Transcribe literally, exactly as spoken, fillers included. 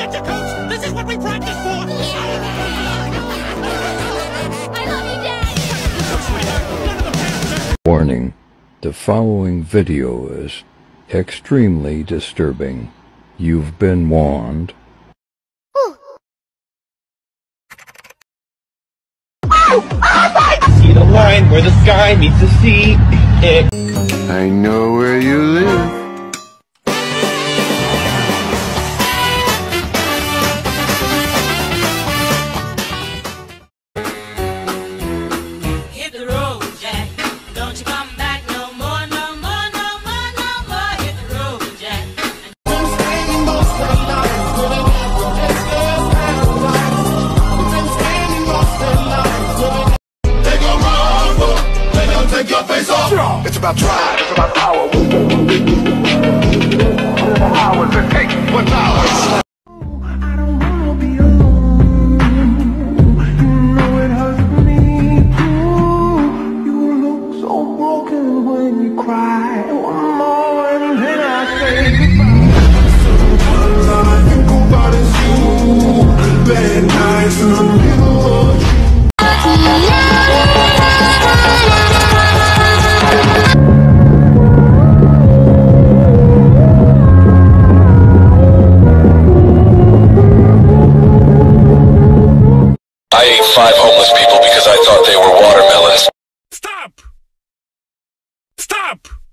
Get your coats! This is what we practice for! I love you, Dad! Sweetheart, none of the past... Warning: the following video is extremely disturbing. You've been warned. See the line where the sky meets the sea. I know where you live. Hit the road, Jack. Don't you come back no more, no more, no more, no more. Hit the road, Jack. Take your face off. It's about drive, it's about power. Hours it takes, one hour. I don't wanna be alone. You know it hurts me too. You look so broken when you cry. One more and then I say goodbye. Sometimes all I think about is you. Bad nights in the middle of you. I ate five homeless people because I thought they were watermelons. Stop! Stop!